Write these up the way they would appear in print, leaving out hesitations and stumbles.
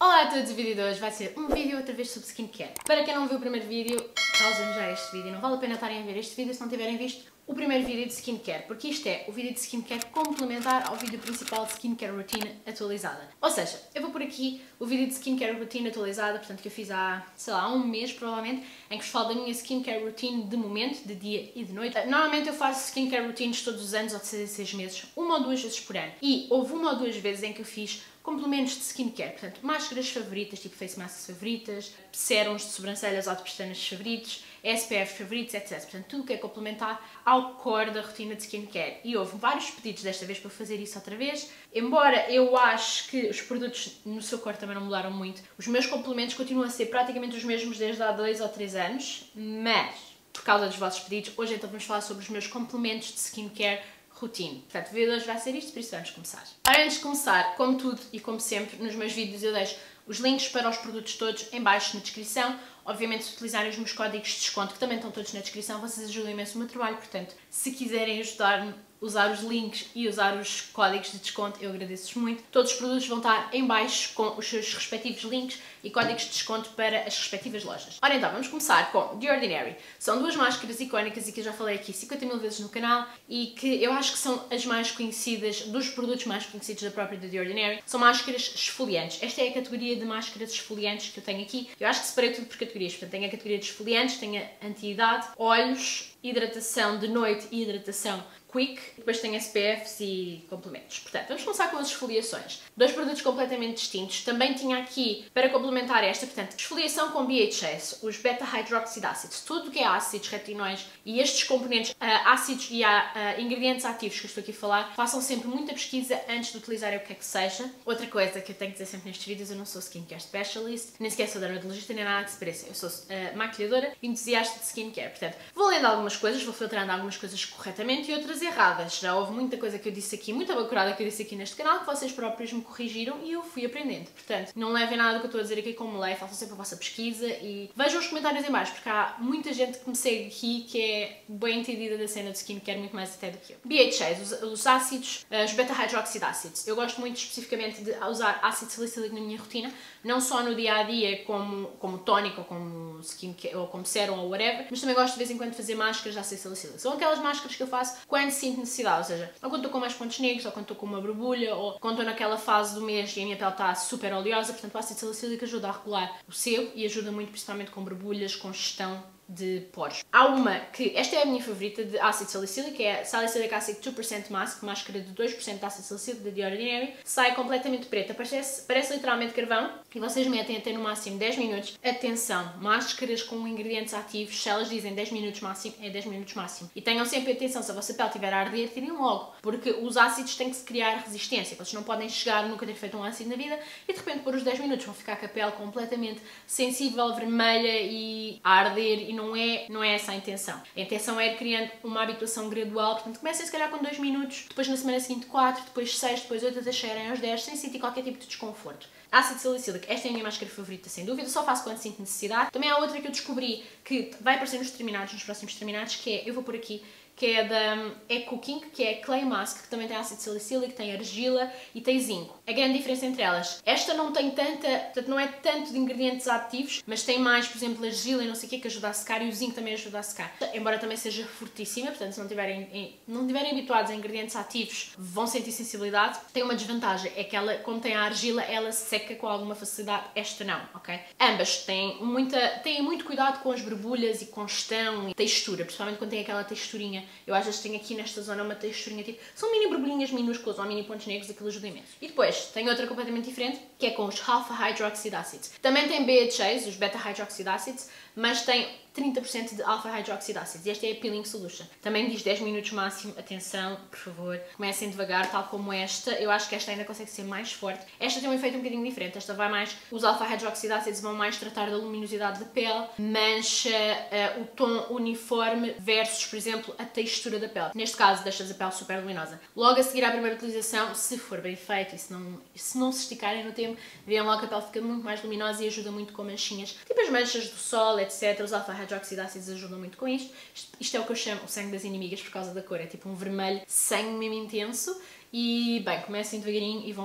Olá a todos, o vídeo de hoje vai ser um vídeo outra vez sobre skincare. Para quem não viu o primeiro vídeo, pausem já este vídeo, não vale a pena estarem a ver este vídeo se não tiverem visto o primeiro vídeo de skincare, porque isto é o vídeo de skincare complementar ao vídeo principal de skincare routine atualizada. Ou seja, eu vou por aqui o vídeo de skincare routine atualizada, portanto que eu fiz há, sei lá, há um mês provavelmente, em que vos falo da minha skincare routine de momento, de dia e de noite. Normalmente eu faço skincare routines todos os anos, ou de 6 em 6 meses, uma ou duas vezes por ano. E houve uma ou duas vezes em que eu fiz complementos de skincare, portanto, máscaras favoritas, tipo face masks favoritas, sérums de sobrancelhas ou de pestanas favoritos, SPF favoritos, etc. Portanto, tudo o que é complementar ao core da rotina de skincare. E houve vários pedidos desta vez para fazer isso outra vez. Embora eu acho que os produtos no seu core também não mudaram muito, os meus complementos continuam a ser praticamente os mesmos desde há 2 ou 3 anos, mas, por causa dos vossos pedidos, hoje então vamos falar sobre os meus complementos de skincare routine. Portanto, o vídeo de hoje vai ser isto, por isso vamos começar. Ora, antes de começar, como tudo e como sempre, nos meus vídeos eu deixo os links para os produtos todos em baixo na descrição. Obviamente, se utilizarem os meus códigos de desconto, que também estão todos na descrição, vocês ajudam imenso o meu trabalho. Portanto, se quiserem ajudar-me a usar os links e usar os códigos de desconto, eu agradeço-vos muito. Todos os produtos vão estar em baixo com os seus respectivos links e códigos de desconto para as respectivas lojas. Ora então, vamos começar com The Ordinary. São duas máscaras icónicas e que eu já falei aqui 50 mil vezes no canal e que eu acho que são as mais conhecidas, dos produtos mais conhecidos da própria The Ordinary. São máscaras esfoliantes. Esta é a categoria de máscaras esfoliantes que eu tenho aqui. Eu acho que separei tudo por categorias. Portanto, tenho a categoria de esfoliantes, tenho a anti-idade, olhos, hidratação de noite e hidratação quick, depois tem SPFs e complementos. Portanto, vamos começar com as esfoliações. Dois produtos completamente distintos. Também tinha aqui, para complementar esta, portanto, esfoliação com BHAs, os beta-hydroxyácidos, tudo que é ácidos, retinóis e estes componentes ácidos e ingredientes ativos que eu estou aqui a falar, façam sempre muita pesquisa antes de utilizarem o que é que seja. Outra coisa que eu tenho que dizer sempre nestes vídeos, eu não sou skincare specialist, nem sequer sou dermatologista, nem nada que se pareça. Eu sou maquilhadora e entusiasta de skincare. Portanto, vou lendo algumas coisas, vou filtrando algumas coisas corretamente e outras erradas. Já houve muita coisa que eu disse aqui, muita bacurada que eu disse aqui neste canal, que vocês próprios me corrigiram e eu fui aprendendo. Portanto, não levem nada do que eu estou a dizer aqui como lei, façam sempre a vossa pesquisa e vejam os comentários em baixo, porque há muita gente que me segue aqui que é bem entendida da cena de skincare, muito mais até do que eu. BHAs, os ácidos, os beta-hydroxyácidos. Eu gosto muito especificamente de usar ácido salicílico na minha rotina, não só no dia-a-dia como tónico ou como skincare ou como sérum ou whatever, mas também gosto de vez em quando de fazer máscaras de ácido salicílico. São aquelas máscaras que eu faço quando sinto necessidade, ou seja, ou quando estou com mais pontos negros, ou quando estou com uma borbulha, ou quando estou naquela fase do mês e a minha pele está super oleosa, portanto o ácido salicílico ajuda a regular o sebo e ajuda muito principalmente com borbulhas, com gestão de poros. Há uma que, esta é a minha favorita, de ácido salicílico, que é a Salicylic Acid 2% Mask, máscara de 2% de ácido salicílico da The Ordinary, sai completamente preta, parece literalmente carvão, e vocês metem até no máximo 10 minutos. Atenção, máscaras com ingredientes ativos, se elas dizem 10 minutos máximo, é 10 minutos máximo. E tenham sempre atenção, se a vossa pele estiver a arder, tirem logo, porque os ácidos têm que se criar resistência, vocês não podem chegar, nunca ter feito um ácido na vida, e de repente por os 10 minutos vão ficar com a pele completamente sensível, vermelha e a arder, e não é essa a intenção. A intenção é ir criando uma habituação gradual, portanto comecem se calhar com 2 minutos, depois na semana seguinte 4, depois 6, depois 8, até chegarem aos 10, sem sentir qualquer tipo de desconforto. Ácido salicílico, esta é a minha máscara favorita, sem dúvida, só faço quando sinto necessidade. Também há outra que eu descobri que vai aparecer nos próximos terminados, que é, eu vou por aqui, que é da Cooking, que é Clay Mask, que também tem ácido salicílico, tem argila e tem zinco. A grande diferença entre elas, esta não tem tanta, portanto não é tanto de ingredientes ativos, mas tem mais, por exemplo, argila e não sei o que ajuda a secar, e o zinco também ajuda a secar. Embora também seja fortíssima, portanto se não tiverem habituados a ingredientes ativos, vão sentir sensibilidade. Tem uma desvantagem, é que ela, como tem a argila, ela seca com alguma facilidade, esta não, ok? Ambas têm muito cuidado com as borbulhas e com gestão e textura, principalmente quando tem aquela texturinha. Eu às vezes tenho aqui nesta zona uma texturinha tipo, são mini borbulhinhas minúsculas ou mini pontos negros, aquilo ajuda imenso. E depois, tem outra completamente diferente, que é com os alpha hydroxy acids. Também tem BHAs, os beta hydroxy acids, mas tem 30% de alpha hydroxy acids. E esta é a Peeling Solution. Também diz 10 minutos máximo. Atenção, por favor, comecem devagar, tal como esta. Eu acho que esta ainda consegue ser mais forte. Esta tem um efeito um bocadinho diferente. Esta vai mais, os alpha hydroxy acids vão mais tratar da luminosidade da pele, mancha, o tom uniforme versus, por exemplo, a textura da pele. Neste caso, deixas a pele super luminosa. Logo a seguir à primeira utilização, se for bem feito e se não se esticarem no tempo, veem logo que a pele fica muito mais luminosa e ajuda muito com manchinhas, tipo as manchas do sol, etc. Os alpha hydroxy acids ajudam muito com isto. Isto é o que eu chamo o sangue das inimigas por causa da cor. É tipo um vermelho sangue mesmo intenso. E, bem, comecem devagarinho e vão pondo.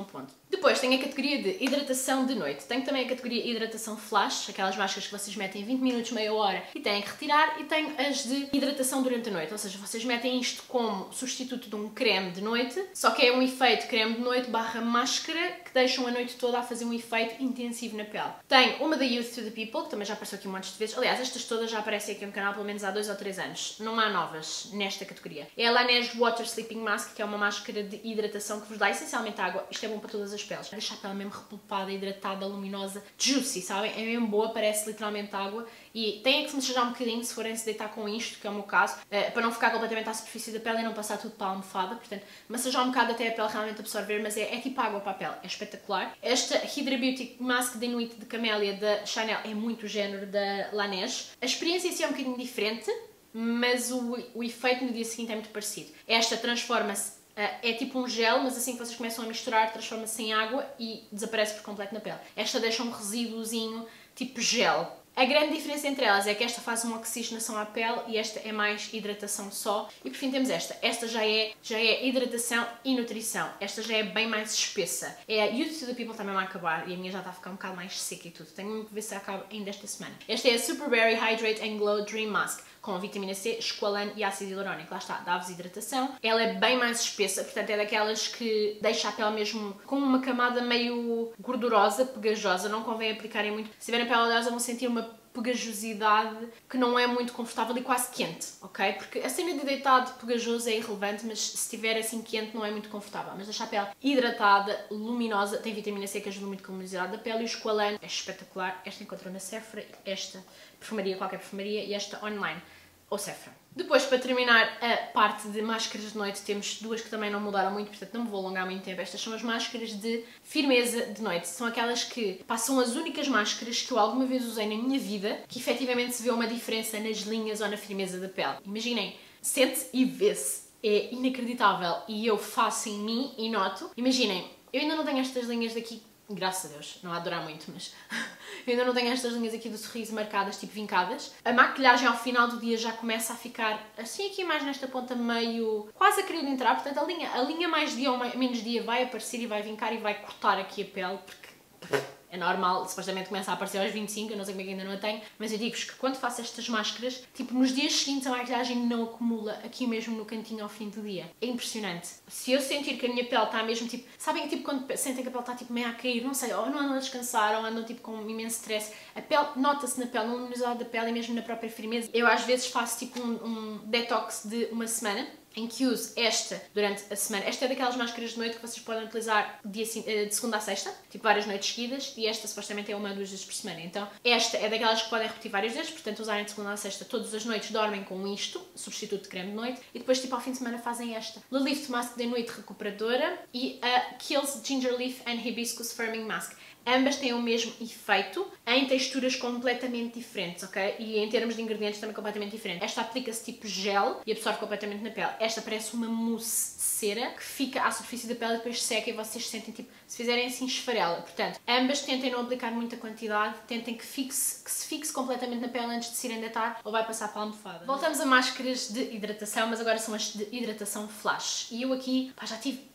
Depois tenho a categoria de hidratação de noite. Tenho também a categoria hidratação flash, aquelas máscaras que vocês metem 20 minutos, meia hora e têm que retirar. E tenho as de hidratação durante a noite, ou seja, vocês metem isto como substituto de um creme de noite, só que é um efeito creme de noite barra máscara que deixam a noite toda a fazer um efeito intensivo na pele. Tenho uma da Youth to the People, que também já apareceu aqui um monte de vezes. Aliás, estas todas já aparecem aqui no canal pelo menos há 2 ou 3 anos. Não há novas nesta categoria. É a Laneige Water Sleeping Mask, que é uma máscara de hidratação que vos dá essencialmente água. Isto é bom para todas as peles. Deixa a pele mesmo repulpada, hidratada, luminosa, juicy, sabem? É mesmo boa, parece literalmente água. E têm que se massajar um bocadinho se forem se deitar com isto, que é o meu caso, para não ficar completamente à superfície da pele e não passar tudo para a almofada. Portanto, massajar um bocado até a pele realmente absorver, mas é tipo água para a pele. É espetacular. Esta Hydra Beauty Mask de Nuit de Camélia da Chanel é muito o género da Laneige. A experiência em si é um bocadinho diferente, mas o efeito no dia seguinte é muito parecido. Esta transforma-se, é tipo um gel, mas assim que vocês começam a misturar, transforma-se em água e desaparece por completo na pele. Esta deixa um resíduozinho tipo gel. A grande diferença entre elas é que esta faz uma oxigenação à pele e esta é mais hidratação só. E por fim temos esta. Esta já é hidratação e nutrição. Esta já é bem mais espessa. É a Youth to the People também vai acabar e a minha já está a ficar um bocado mais seca e tudo. Tenho que ver se acaba ainda esta semana. Esta é a Super Berry Hydrate and Glow Dream Mask, com vitamina C, esqualane e ácido hialurónico. Lá está, dá-vos hidratação. Ela é bem mais espessa, portanto é daquelas que deixa a pele mesmo com uma camada meio gordurosa, pegajosa. Não convém aplicarem muito. Se tiverem pele oleosa vão sentir uma pegajosidade que não é muito confortável e quase quente, ok? Porque a cena de deitado pegajoso é irrelevante, mas se estiver assim quente não é muito confortável. Mas deixa a pele hidratada, luminosa, tem vitamina C que ajuda muito com a luminosidade da pele e o esqualane é espetacular. Esta encontrou na Sephora, esta perfumaria, qualquer perfumaria, e esta online ou Sephora. Depois, para terminar a parte de máscaras de noite, temos duas que também não mudaram muito, portanto não me vou alongar muito tempo. Estas são as máscaras de firmeza de noite. São aquelas que são as únicas máscaras que eu alguma vez usei na minha vida que efetivamente se vê uma diferença nas linhas ou na firmeza da pele. Imaginem, sente-se e vê-se. É inacreditável. E eu faço em mim e noto. Imaginem, eu ainda não tenho estas linhas daqui. Graças a Deus, não há de durar muito, mas eu ainda não tenho estas linhas aqui do sorriso marcadas, tipo vincadas. A maquilhagem ao final do dia já começa a ficar assim aqui mais nesta ponta meio quase a querer entrar, portanto a linha mais dia ou menos dia vai aparecer e vai vincar e vai cortar aqui a pele, porque é normal, supostamente começa a aparecer aos 25, eu não sei como é que ainda não a tenho, mas eu digo-vos que quando faço estas máscaras, tipo, nos dias seguintes a maquilhagem não acumula aqui mesmo no cantinho ao fim do dia. É impressionante. Se eu sentir que a minha pele está mesmo, tipo, sabem, tipo, quando sentem que a pele está, tipo, meio a cair, não sei, ou não andam a descansar, ou andam, tipo, com imenso stress, a pele, nota-se na pele, na luminosidade da pele e mesmo na própria firmeza. Eu, às vezes, faço, tipo, um detox de uma semana, em que uso esta durante a semana. Esta é daquelas máscaras de noite que vocês podem utilizar de segunda a sexta, tipo várias noites seguidas, e esta supostamente é uma ou duas vezes por semana. Então, esta é daquelas que podem repetir várias vezes, portanto usarem de segunda a sexta todas as noites, dormem com isto, substituto de creme de noite, e depois tipo ao fim de semana fazem esta. La Lift Mask de noite recuperadora e a Kiehl's Ginger Leaf and Hibiscus Firming Mask. Ambas têm o mesmo efeito, em texturas completamente diferentes, ok? E em termos de ingredientes também completamente diferentes. Esta aplica-se tipo gel e absorve completamente na pele. Esta parece uma mousse de cera que fica à superfície da pele e depois seca e vocês sentem tipo, se fizerem assim esfarela. Portanto, ambas tentem não aplicar muita quantidade, tentem que se fixe completamente na pele antes de se irem deitar ou vai passar para a almofada. Voltamos a máscaras de hidratação, mas agora são as de hidratação flash. E eu aqui, já tive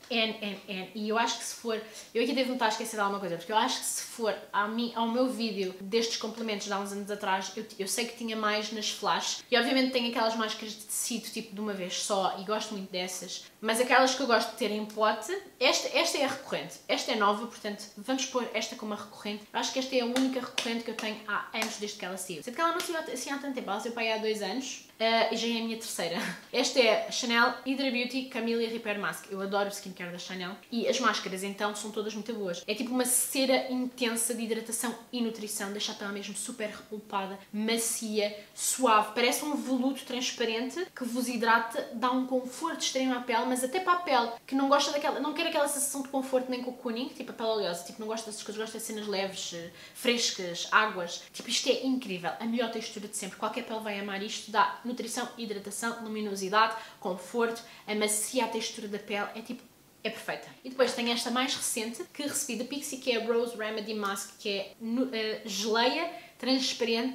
e eu acho que se for, eu aqui devo me estar a esquecer de alguma coisa, porque eu acho que se for ao meu vídeo destes complementos de há uns anos atrás, eu sei que tinha mais nas flash, e obviamente tenho aquelas máscaras de tecido tipo de uma vez só, e gosto muito dessas, mas aquelas que eu gosto de ter em pote, esta é a recorrente, esta é nova, portanto vamos pôr esta como a recorrente. Eu acho que esta é a única recorrente que eu tenho há anos desde que ela saiu. Sendo que ela não saiu assim há tanto tempo, ela saiu para aí há 2 anos, e já é a minha terceira. Esta é a Chanel Hydra Beauty Camellia Repair Mask. Eu adoro o skincare da Chanel. E as máscaras, então, são todas muito boas. É tipo uma cera intensa de hidratação e nutrição. Deixa a pele mesmo super repulpada, macia, suave. Parece um veludo transparente que vos hidrata, dá um conforto extremo à pele, mas até para a pele que não gosta daquela, não quer aquela sensação de conforto nem cocooning, tipo a pele oleosa, tipo não gosta dessas coisas, gosta de cenas leves, frescas, águas. Tipo, isto é incrível. A melhor textura de sempre. Qualquer pele vai amar isto. Dá nutrição, hidratação, luminosidade, conforto, amacia a textura da pele, é perfeita. E depois tenho esta mais recente que recebi da Pixi, que é a Rose Remedy Mask, que é geleia transparente,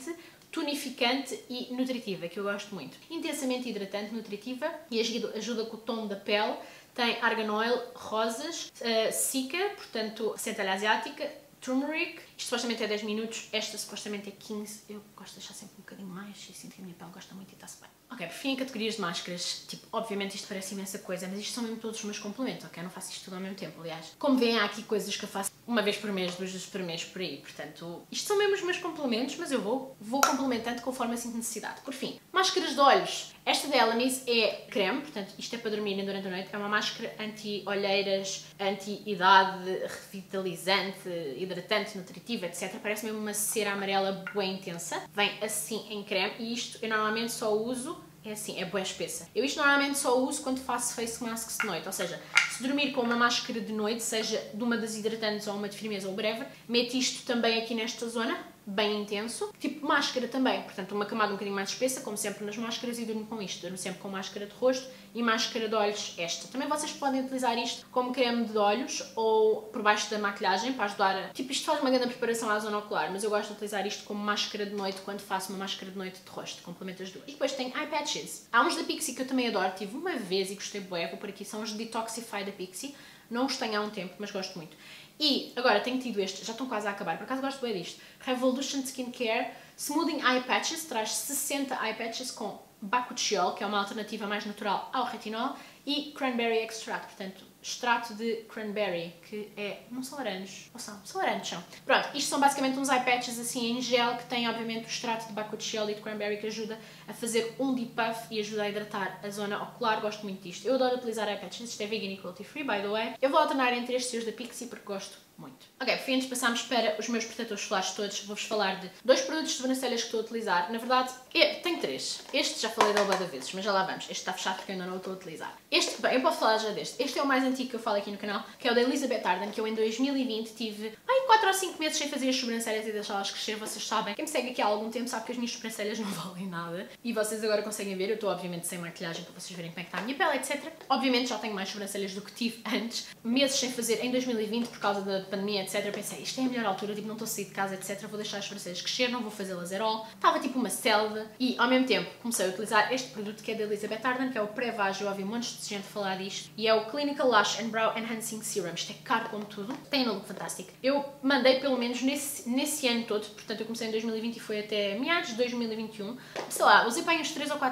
tonificante e nutritiva, que eu gosto muito. Intensamente hidratante, nutritiva e ajuda com o tom da pele. Tem argan oil, rosas, cica, portanto, centelha asiática, turmeric. Isto supostamente é 10 minutos, esta supostamente é 15. Eu gosto de deixar sempre um bocadinho mais e sinto que a minha pele gosta muito e está-se bem. Ok, por fim, em categorias de máscaras, tipo, obviamente isto parece imensa coisa, mas isto são mesmo todos os meus complementos, ok? Eu não faço isto tudo ao mesmo tempo, aliás. Como veem, há aqui coisas que eu faço uma vez por mês, 2 vezes por mês, por aí. Portanto, isto são mesmo os meus complementos, mas eu vou complementando conforme a necessidade. Por fim, máscaras de olhos. Esta da Elemis é creme, portanto, isto é para dormirem durante a noite. É uma máscara anti-olheiras, anti-idade, revitalizante, hidratante, nutritiva, etc. Parece mesmo uma cera amarela bem intensa. Vem assim em creme e isto eu normalmente só uso, é assim, é bué espessa. Eu isto normalmente só uso quando faço face masks de noite, ou seja, se dormir com uma máscara de noite, seja de uma das hidratantes ou uma de firmeza ou whatever, meto isto também aqui nesta zona, bem intenso, tipo máscara também, portanto uma camada um bocadinho mais espessa, como sempre nas máscaras, e durmo com isto, durmo sempre com máscara de rosto e máscara de olhos esta. Também vocês podem utilizar isto como creme de olhos ou por baixo da maquilhagem para ajudar a... Tipo, isto faz uma grande preparação à zona ocular, mas eu gosto de utilizar isto como máscara de noite quando faço uma máscara de noite de rosto, complemento as duas. E depois tem eye patches. Há uns da Pixi que eu também adoro, tive uma vez e gostei bué, vou por aqui, são os Detoxify da Pixi, não os tenho há um tempo, mas gosto muito. E agora tenho tido este, já estão quase a acabar, por acaso gosto bem disto, Revolution Skincare Smoothing Eye Patches, traz 60 eye patches com bakuchiol, que é uma alternativa mais natural ao retinol, e cranberry extract, portanto, extrato de cranberry, que é, não são laranjos, ou são laranjos são. Pronto, isto são basicamente uns eye patches assim em gel, que têm obviamente o extrato de bakuchiol e de cranberry, que ajuda a fazer um depuff e ajuda a hidratar a zona ocular, gosto muito disto. Eu adoro utilizar eye patches, isto é vegan e cruelty free, by the way. Eu vou alternar entre estes e os da Pixi porque gosto muito. Ok, por fim, antes passamos para os meus protetores solares todos, vou-vos falar de 2 produtos de sobrancelhas que estou a utilizar. Na verdade, tenho 3. Este já falei dele várias vezes, mas já lá vamos. Este está fechado porque eu ainda não o estou a utilizar. Este, bem, eu posso falar já deste. Este é o mais antigo que eu falo aqui no canal, que é o da Elizabeth Arden, que eu em 2020 tive 4 ou 5 meses sem fazer as sobrancelhas e deixá-las crescer. Vocês sabem, quem me segue aqui há algum tempo sabe que as minhas sobrancelhas não valem nada. E vocês agora conseguem ver, eu estou obviamente sem maquilhagem para vocês verem como é que está a minha pele, etc. Obviamente já tenho mais sobrancelhas do que tive antes. Meses sem fazer em 2020 por causa da pandemia, etc. Eu pensei, isto é a melhor altura, tipo, não estou a sair de casa, etc. Vou deixar as sobrancelhas crescer, não vou fazê-las at all. Estava tipo uma selva. E ao mesmo tempo comecei a utilizar este produto que é da Elizabeth Arden, que é o Pré-Vage. Eu ouvi montes de gente falar disto. E é o Clinical Lash and Brow Enhancing Serum. Isto é caro como tudo. Tem um look fantástico. Eu mandei pelo menos nesse ano todo, portanto eu comecei em 2020 e foi até meados de 2021. Sei lá, usei para aí uns 3 ou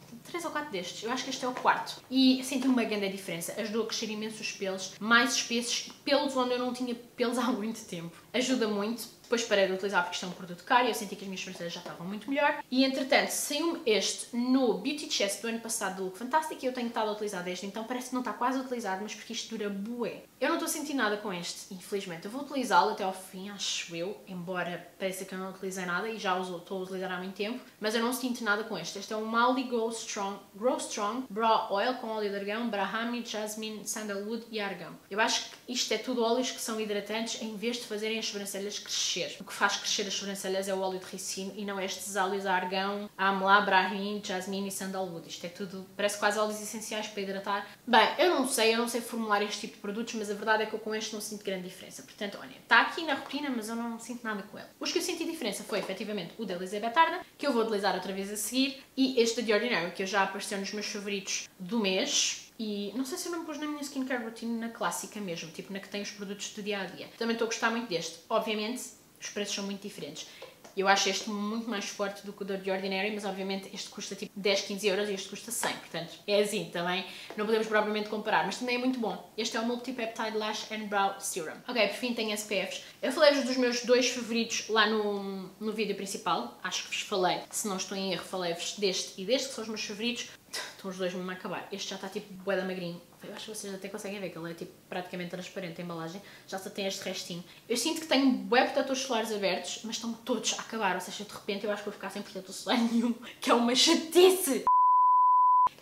4 destes, eu acho que este é o 4. E senti uma grande diferença, ajudou a crescer imenso os pelos, mais espessos, pelos onde eu não tinha pelos há muito tempo. Ajuda muito. Depois parei de utilizar porque isto é um produto caro e eu senti que as minhas sobrancelhas já estavam muito melhor. E entretanto, saiu este no Beauty Chest do ano passado do Look Fantastic e eu tenho estado a utilizar desde então. Parece que não está quase utilizado, mas porque isto dura bué. Eu não estou a sentir nada com este, infelizmente. Eu vou utilizá-lo até ao fim, acho eu, embora pareça que eu não utilizei nada e já estou a utilizar há muito tempo, mas eu não sinto nada com este. Este é o Mali Grow Strong Brow Oil com óleo de argão, brahmi, jasmine, sandalwood e argão. Eu acho que isto é tudo óleos que são hidratantes em vez de fazerem as sobrancelhas crescer. O que faz crescer as sobrancelhas é o óleo de ricino e não estes óleos a argão, amla, brahmi, jasmine e sandalwood. Isto é tudo, parece quase óleos essenciais para hidratar. Bem, eu não sei formular este tipo de produtos, mas a verdade é que eu com este não sinto grande diferença. Portanto, olha, está aqui na rotina, mas eu não sinto nada com ele. Os que eu senti diferença foi efetivamente o da Elizabeth Arden, que eu vou utilizar outra vez a seguir, e este da The Ordinary, que eu já apareceu nos meus favoritos do mês. E não sei se eu não pus na minha skincare routine na clássica mesmo, tipo na que tem os produtos do dia a dia. Também estou a gostar muito deste. Obviamente, os preços são muito diferentes. Eu acho este muito mais forte do que o da The Ordinary, mas obviamente este custa tipo 10, 15 euros e este custa 100, portanto é assim também, não podemos propriamente comparar, mas também é muito bom. Este é o Multi-Peptide Lash and Brow Serum. Ok, por fim tem SPFs. Eu falei-vos dos meus 2 favoritos lá no vídeo principal, acho que vos falei, se não estou em erro, falei-vos deste e deste, que são os meus favoritos. Estão os dois mesmo a acabar. Este já está tipo bué da magrinho. Eu acho que vocês até conseguem ver que ele é tipo praticamente transparente a embalagem. Já só tem este restinho. Eu sinto que tenho bué protetores solares abertos, mas estão todos a acabar. Ou seja, de repente eu acho que vou ficar sem protetor solar nenhum. Que é uma chatice!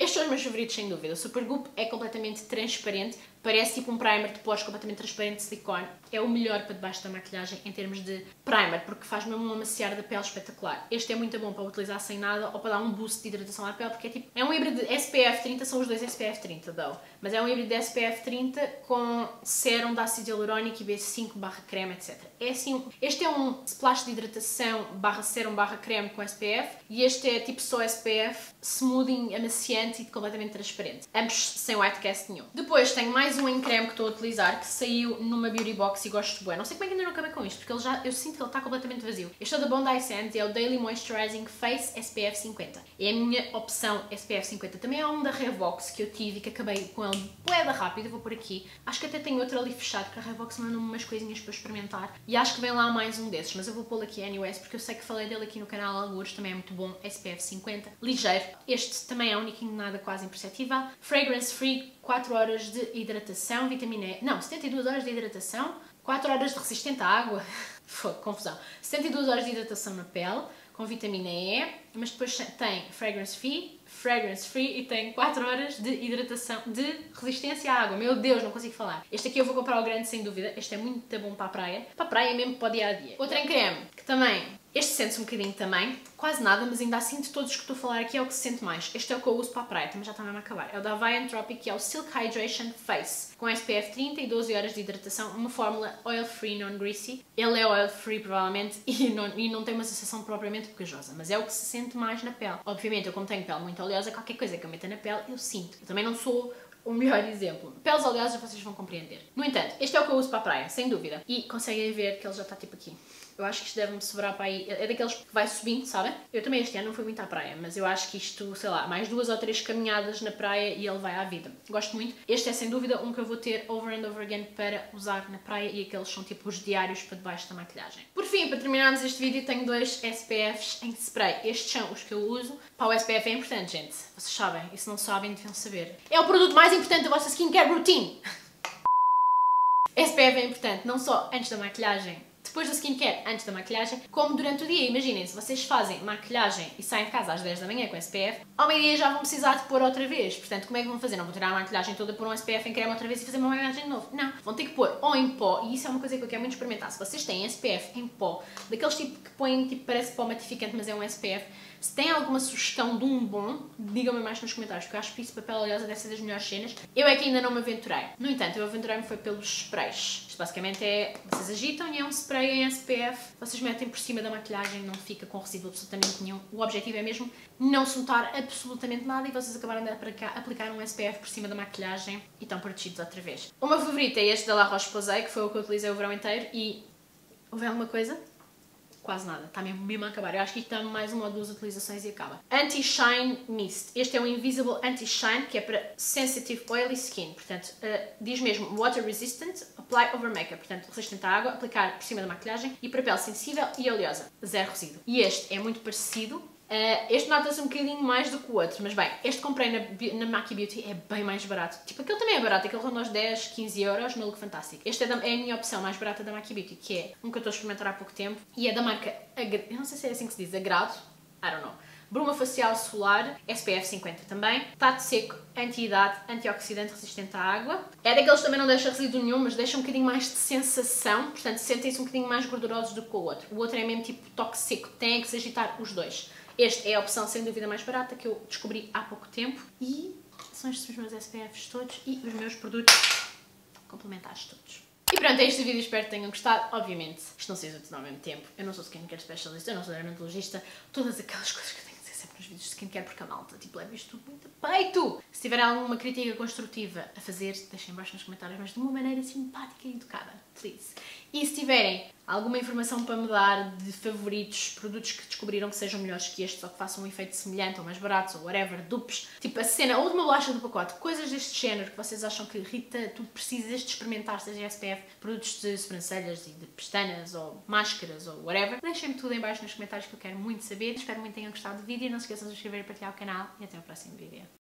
Estes são os meus favoritos sem dúvida. O Supergoop é completamente transparente, parece tipo um primer de pós completamente transparente de silicone. É o melhor para debaixo da maquilhagem em termos de primer, porque faz mesmo um amaciar da pele espetacular. Este é muito bom para utilizar sem nada ou para dar um boost de hidratação à pele, porque é tipo, é um híbrido de SPF 30, são os dois SPF 30, though. Mas é um híbrido de SPF 30 com sérum de ácido hialurónico e B5/creme, etc. É assim, este é um splash de hidratação /sérum/creme com SPF e este é tipo só SPF, smoothing, amaciante e completamente transparente. Ambos sem white cast nenhum. Depois tenho mais um em creme que estou a utilizar, que saiu numa beauty box e gosto bem. Não sei como é que ainda não acabei com isto, porque eu sinto que ele está completamente vazio. Este é da Bondi Sands e é o Daily Moisturizing Face SPF 50. É a minha opção SPF 50. Também há um da Revox que eu tive e que acabei com ele bué da rápido. Vou por aqui. Acho que até tenho outro ali fechado, porque a Revox mandou-me umas coisinhas para experimentar. E acho que vem lá mais um desses, mas eu vou pô-lo aqui anyways, porque eu sei que falei dele aqui no canal alguns, também é muito bom. SPF 50. Ligeiro. Este também é único e nada quase imperceptível. Fragrance free, 4 horas de hidratação, vitamina E. Não, 72 horas de hidratação, 4 horas de resistente à água. Foda, confusão. 72 horas de hidratação na pele, com vitamina E, mas depois tem fragrance free e tem 4 horas de hidratação, de resistência à água. Meu Deus, não consigo falar. Este aqui eu vou comprar o grande sem dúvida. Este é muito bom para a praia. Para a praia mesmo, para o dia a dia. Outro em creme, que também... Este sente-se um bocadinho também, quase nada, mas ainda assim de todos os que estou a falar aqui é o que se sente mais. Este é o que eu uso para a praia, também já está mesmo a acabar. É o da Hawaiian Tropic, que é o Silk Hydration Face, com SPF 30 e 12 horas de hidratação, uma fórmula oil free, non-greasy. Ele é oil free provavelmente e não tem uma sensação propriamente pegajosa, mas é o que se sente mais na pele. Obviamente eu como tenho pele muito oleosa, qualquer coisa que eu meta na pele eu sinto. Eu também não sou o melhor exemplo. Peles oleosas vocês vão compreender. No entanto, este é o que eu uso para a praia, sem dúvida. E conseguem ver que ele já está tipo aqui. Eu acho que isto deve-me sobrar para aí. É daqueles que vai subindo, sabem? Eu também este ano não fui muito à praia, mas eu acho que isto, sei lá, mais 2 ou 3 caminhadas na praia e ele vai à vida. Gosto muito. Este é sem dúvida um que eu vou ter over and over again para usar na praia e aqueles são tipo os diários para debaixo da maquilhagem. Por fim, para terminarmos este vídeo, tenho 2 SPFs em spray. Estes são os que eu uso. Pá, o SPF é importante, gente. Vocês sabem. E se não sabem, deviam saber. É o produto mais importante da vossa skincare routine. SPF é importante, não só antes da maquilhagem, depois da skincare, antes da maquilhagem, como durante o dia. Imaginem, se vocês fazem maquilhagem e saem de casa às 10 da manhã com SPF, ao meio-dia já vão precisar de pôr outra vez. Portanto, como é que vão fazer? Não vão tirar a maquilhagem toda, pôr um SPF em creme outra vez e fazer uma maquilhagem de novo. Não. Vão ter que pôr ou em pó, e isso é uma coisa que eu quero muito experimentar. Se vocês têm SPF em pó, daqueles tipo que põem, tipo, parece pó matificante, mas é um SPF, se têm alguma sugestão de um bom, digam-me mais nos comentários, porque eu acho que isso, papel oleosa, deve ser das melhores cenas. Eu é que ainda não me aventurei. No entanto, eu aventurei-me foi pelos sprays. Isto basicamente é, vocês agitam e é um spray em SPF, vocês metem por cima da maquilhagem, não fica com resíduo absolutamente nenhum. O objetivo é mesmo não se notar absolutamente nada e vocês acabaram de aplicar um SPF por cima da maquilhagem e estão protegidos outra vez. O meu favorito é este da La Roche-Posay, que foi o que eu utilizei o verão inteiro e... houve alguma coisa? Quase nada, está mesmo a acabar. Eu acho que isto dá mais 1 ou 2 utilizações e acaba. Anti-Shine Mist. Este é um Invisible Anti-Shine, que é para Sensitive Oily Skin. Portanto, diz mesmo Water Resistant, Apply Over Makeup. Portanto, resistente à água, aplicar por cima da maquilhagem e para pele sensível e oleosa. Zero resíduo. E este é muito parecido. Este nota-se um bocadinho mais do que o outro, mas bem, este comprei na Maki Beauty, é bem mais barato. Tipo, aquele também é barato, aquele ronda aos 10, 15 euros no Look Fantastic. Este é a minha opção mais barata da Maki Beauty, que é um que eu estou a experimentar há pouco tempo, e é da marca, eu não sei se é assim que se diz, Agrado, I don't know. Bruma facial solar, SPF 50 também, tato seco, anti-idade, antioxidante, resistente à água. É daqueles que também não deixa resíduo nenhum, mas deixa um bocadinho mais de sensação, portanto sentem-se um bocadinho mais gordurosos do que o outro. O outro é mesmo tipo toque seco, tem que se agitar os dois. Este é a opção sem dúvida mais barata que eu descobri há pouco tempo e são estes os meus SPFs todos e os meus produtos complementares todos. E pronto, é este o vídeo, espero que tenham gostado. Obviamente, isto não seja tudo ao mesmo tempo, eu não sou skincare specialist, eu não sou dermatologista, todas aquelas coisas que eu tenho que dizer sempre nos vídeos de skincare porque a malta, tipo, leva isto tudo muito a peito. Se tiverem alguma crítica construtiva a fazer, deixem embaixo nos comentários, mas de uma maneira simpática e educada, please. E se tiverem alguma informação para me dar de favoritos, produtos que descobriram que sejam melhores que estes ou que façam um efeito semelhante ou mais baratos ou whatever, dupes, tipo a cena, a última bolacha do pacote, coisas deste género que vocês acham que Rita, tu precisas de experimentar, seja SPF, produtos de sobrancelhas e de pestanas ou máscaras ou whatever, deixem-me tudo em baixo nos comentários que eu quero muito saber. Espero muito que tenham gostado do vídeo, não se esqueçam de se inscrever e partilhar o canal e até o próximo vídeo.